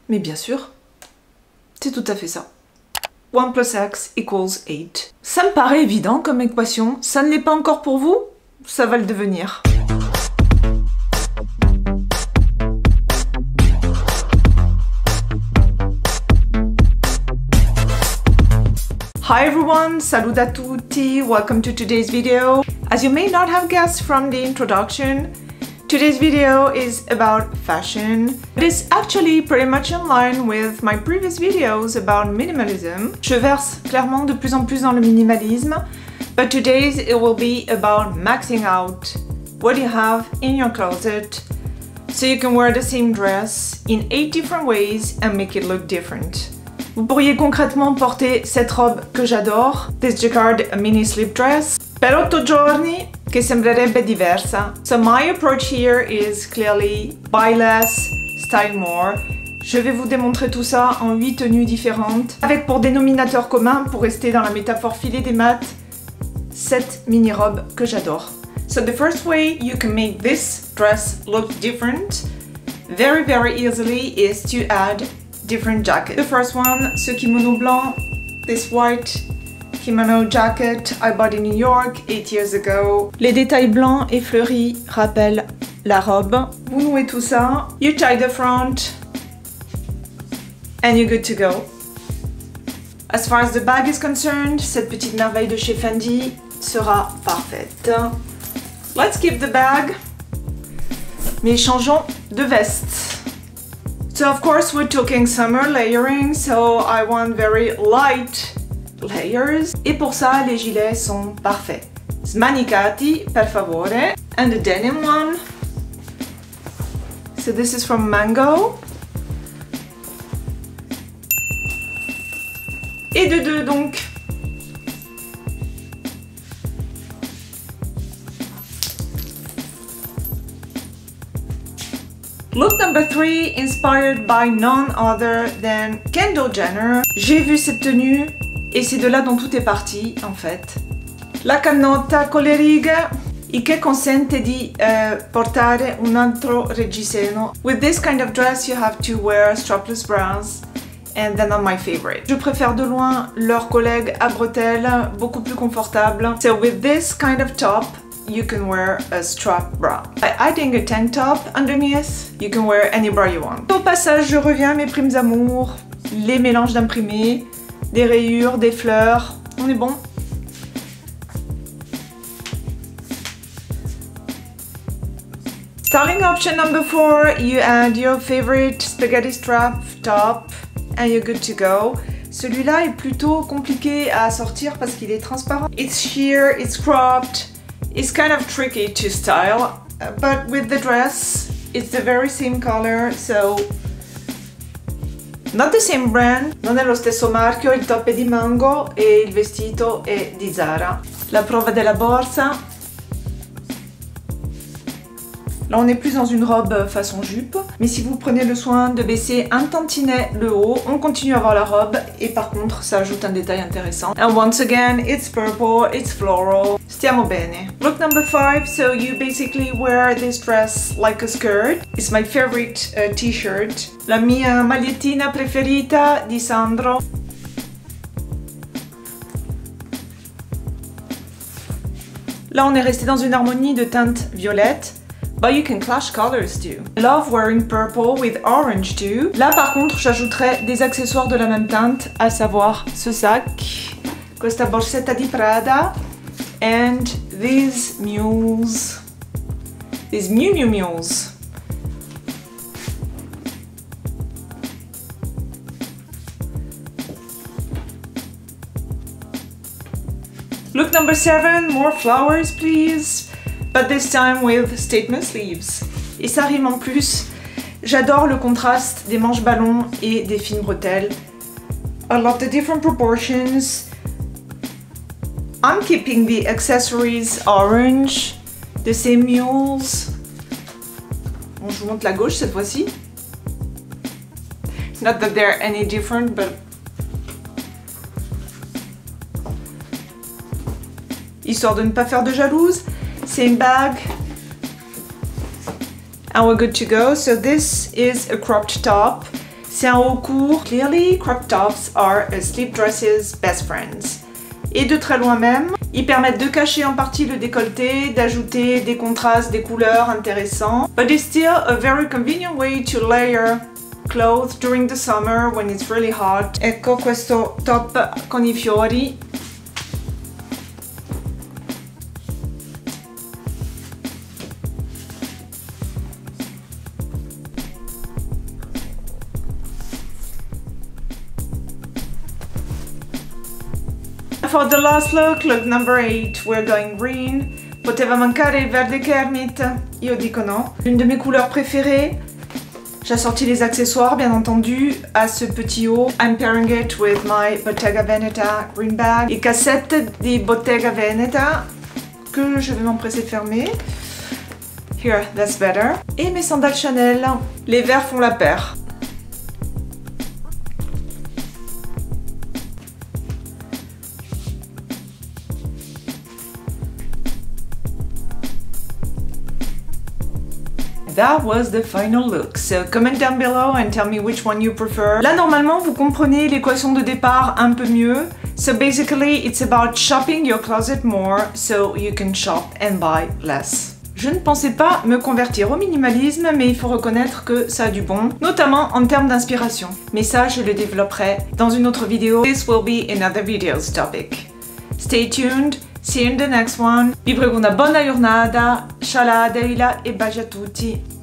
Mais bien sûr, c'est tout à fait ça. 1 plus x equals 8. Ça me paraît évident comme équation, ça ne l'est pas encore pour vous? Ça va le devenir. Hi everyone, salut a tutti, welcome to today's video. As you may not have guessed from the introduction, today's video is about fashion. It is actually pretty much in line with my previous videos about minimalism. Je verse clairement de plus en plus dans le minimalisme, but today's it will be about maxing out what you have in your closet so you can wear the same dress in 8 different ways and make it look different. Vous pourriez concrètement porter cette robe que j'adore, this jacquard mini slip dress, per 8 giorni che sembrerebbe diversa. So my approach here is clearly buy less, style more. Je vais vous démontrer tout ça en 8 tenues différentes, avec pour dénominateur commun, pour rester dans la métaphore filée des maths, cette mini-robe que j'adore. So the first way you can make this dress look different very easily is to add different jackets. The first one, ce kimono blanc, this white kimono jacket I bought in New York 8 years ago. Les détails blancs et fleuris rappellent la robe. Vous nouez tout ça, you tie the front, and you're good to go. As far as the bag is concerned, cette petite merveille de chez Fendi sera parfaite. Let's keep the bag, mais changeons de veste. So of course we're talking summer layering, so I want very light layers. Et pour ça, les gilets sont parfaits. Smanicati, per favore. And the denim one. So this is from Mango. Et de deux donc. Look number 3, inspired by none other than Kendall Jenner. J'ai vu cette tenue et c'est de là dont tout est parti en fait. La canotta con le righe, il che consente di portare un altro reggiseno. With this kind of dress you have to wear strapless bras and they're not my favorite. Je préfère de loin leur collègue à bretelles, beaucoup plus confortable. So with this kind of top, you can wear a strap bra. By adding a tank top underneath, you can wear any bra you want. Au passage, je reviens à mes primes amours, les mélanges d'imprimés, des rayures, des fleurs, on est bon. Styling option number 4, you add your favorite spaghetti strap top and you're good to go. Celui-là est plutôt compliqué à sortir parce qu'il est transparent. It's sheer, it's cropped. It's kind of tricky to style, but with the dress, it's the very same color, so not the same brand, non è lo stesso marchio, il top è di Mango e il vestito è di Zara. La prova della borsa. Là on est plus dans une robe façon jupe, mais si vous prenez le soin de baisser un tantinet le haut, on continue à voir la robe et par contre ça ajoute un détail intéressant. And once again, it's purple, it's floral, stiamo bene. Look number 5, so you basically wear this dress like a skirt. It's my favorite t-shirt. La mia magliettina preferita di Sandro. Là on est resté dans une harmonie de teintes violettes. But you can clash colors too. I love wearing purple with orange too. Là par contre j'ajouterai des accessoires de la même teinte, à savoir ce sac, questa borsetta di Prada, and these mules. These mules. Look number 7, more flowers please. But this time with statement sleeves. Et ça rime en plus. J'adore le contraste des manches ballons et des fines bretelles. I love the different proportions. I'm keeping the accessories orange, the same mules. Bon, je vous montre la gauche cette fois-ci. Not that they're any different, but histoire de ne pas faire de jalouse. Same bag, and we're good to go. So this is a cropped top. C'est un haut court. Clearly, crop tops are a sleep dress's best friends. Et de très loin même, ils permettent de cacher en partie le décolleté, d'ajouter des contrastes, des couleurs intéressants. But it's still a very convenient way to layer clothes during the summer when it's really hot. Ecco questo top con I fiori. For the last look number 8, we're going green. Poteva mancare il verde Kermit? Io dico no. L'une de mes couleurs préférées. J'ai assorti les accessoires, bien entendu, à ce petit haut. I'm pairing it with my Bottega Veneta green bag. Et cassette di Bottega Veneta que je vais m'empresser de fermer. Here, that's better. Et mes sandales Chanel. Les verts font la paire. That was the final look, so comment down below and tell me which one you prefer. Là, normalement, vous comprenez l'équation de départ un peu mieux. So basically, it's about shopping your closet more so you can shop and buy less. Je ne pensais pas me convertir au minimalisme, mais il faut reconnaître que ça a du bon, notamment en termes d'inspiration. Mais ça, je le développerai dans une autre vidéo. This will be another video's topic. Stay tuned. See you in the next one. Vi prego una buona giornata, shalom e baci a tutti.